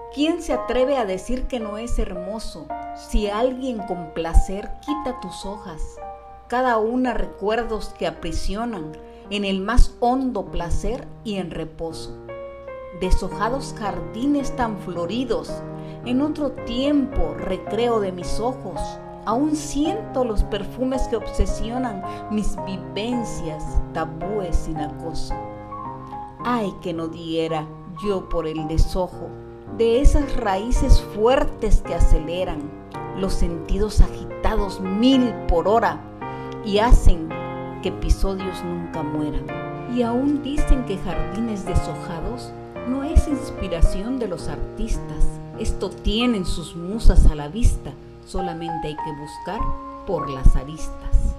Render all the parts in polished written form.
¿Quién se atreve a decir que no es hermoso? Si alguien con placer quita tus hojas, cada una recuerdos que aprisionan en el más hondo placer y en reposo. Deshojados jardines tan floridos, en otro tiempo recreo de mis ojos, aún siento los perfumes que obsesionan mis vivencias, tabúes sin acoso. Ay, que no diera yo por el deshojo de esas raíces fuertes que aceleran los sentidos agitados 1000 por hora y hacen que episodios nunca mueran. Y aún dicen que jardines deshojados no es inspiración de los artistas. Esto tienen sus musas a la vista, solamente hay que buscar por las aristas.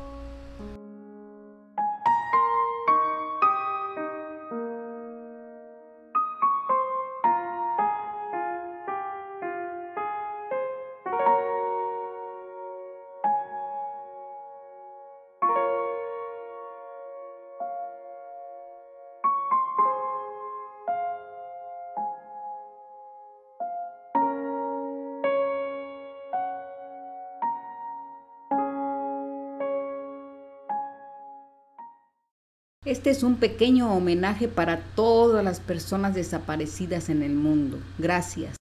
Este es un pequeño homenaje para todas las personas desaparecidas en el mundo. Gracias.